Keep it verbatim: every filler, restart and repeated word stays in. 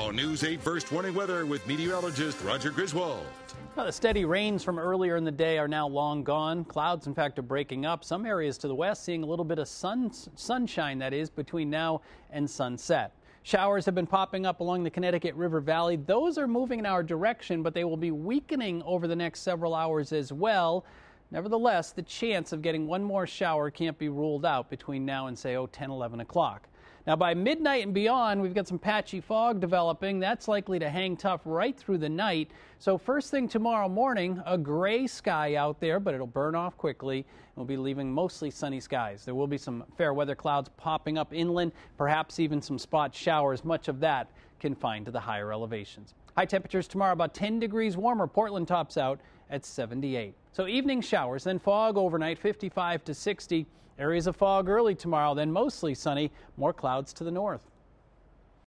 Now, News eight First Warning Weather with meteorologist Roger Griswold. Well, the steady rains from earlier in the day are now long gone. Clouds, in fact, are breaking up. Some areas to the west seeing a little bit of sun, sunshine, that is, between now and sunset. Showers have been popping up along the Connecticut River Valley. Those are moving in our direction, but they will be weakening over the next several hours as well. Nevertheless, the chance of getting one more shower can't be ruled out between now and, say, oh, ten, eleven o'clock. Now, by midnight and beyond, we've got some patchy fog developing. That's likely to hang tough right through the night. So first thing tomorrow morning, a gray sky out there, but it'll burn off quickly. We'll be leaving mostly sunny skies. There will be some fair weather clouds popping up inland, perhaps even some spot showers. Much of that confined to the higher elevations. High temperatures tomorrow about ten degrees warmer. Portland tops out at seventy-eight. So evening showers, then fog overnight, fifty-five to sixty. Areas of fog early tomorrow, then mostly sunny. More clouds to the north.